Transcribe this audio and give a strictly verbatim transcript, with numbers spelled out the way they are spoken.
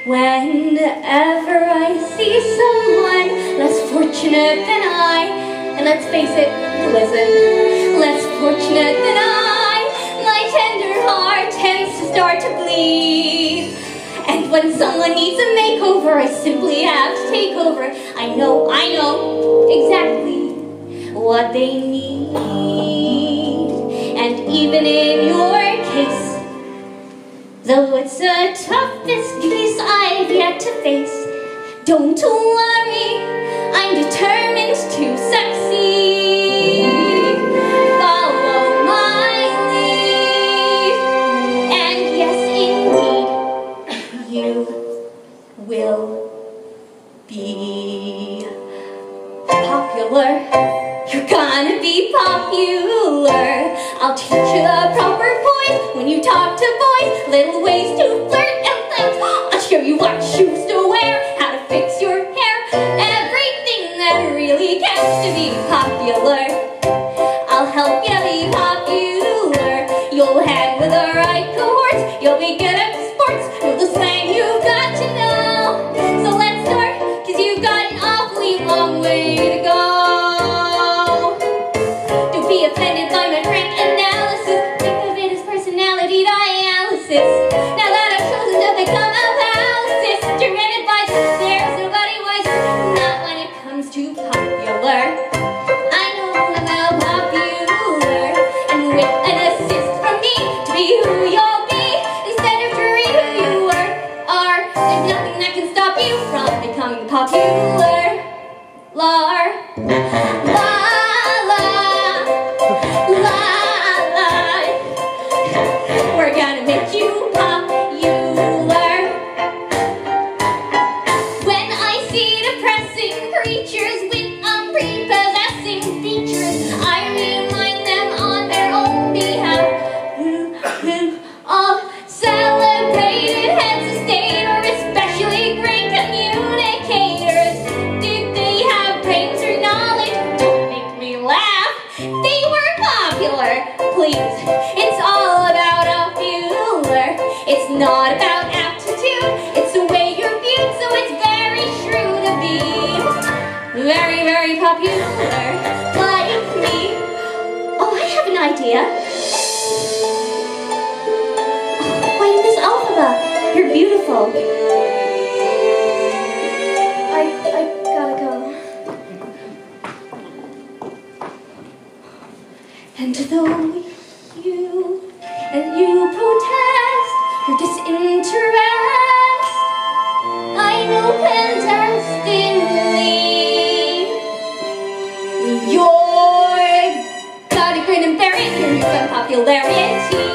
Whenever I see someone less fortunate than I, and let's face it, listen, less fortunate than I, my tender heart tends to start to bleed. And when someone needs a makeover, I simply have to take over. I know, I know exactly what they need. And even in your case, though it's the toughest case I've yet to face, don't worry, I'm determined to succeed. Follow my lead, and yes, indeed, you will be popular. You're gonna be popular. I'll teach you the proper poise when you talk to boys, little ways to flirt and flaunt. I'll show you what shoes to wear, how to fix your hair, everything that really counts to be popular. I'll help you be popular. You'll hang with the right cohorts, you'll be good at sports, know the slang you've got to know. So let's start, cause you've got an awfully long way to go. Don't be offended by my frank analysis, think of it as personality dialysis. Now that I've chosen to become a palaces, direct advice, there's nobody wise, not when it comes to popular. I know I'm well popular, and with an assist from me to be who you'll be, instead of dreaming who you are, are, there's nothing that can stop you from becoming popular. Lar, la, la, la, la. We're gonna make you popular. When I see depressing creatures with unprepossessing features, I remind them on their own behalf of celebrated heads of state, or especially great communicators. Did they have brains or knowledge? Don't make me laugh. They were popular. Please, it's all about popular. It's not about aptitude, it's the way you're viewed, so it's very true to be very, very popular, like me. Oh, I have an idea. Oh, wait, Miss Alphaba, you're beautiful. I, I gotta go. And though you, and you protest your disinterest, I know clandestinely you're gotta grin and bear it, here's some popularity.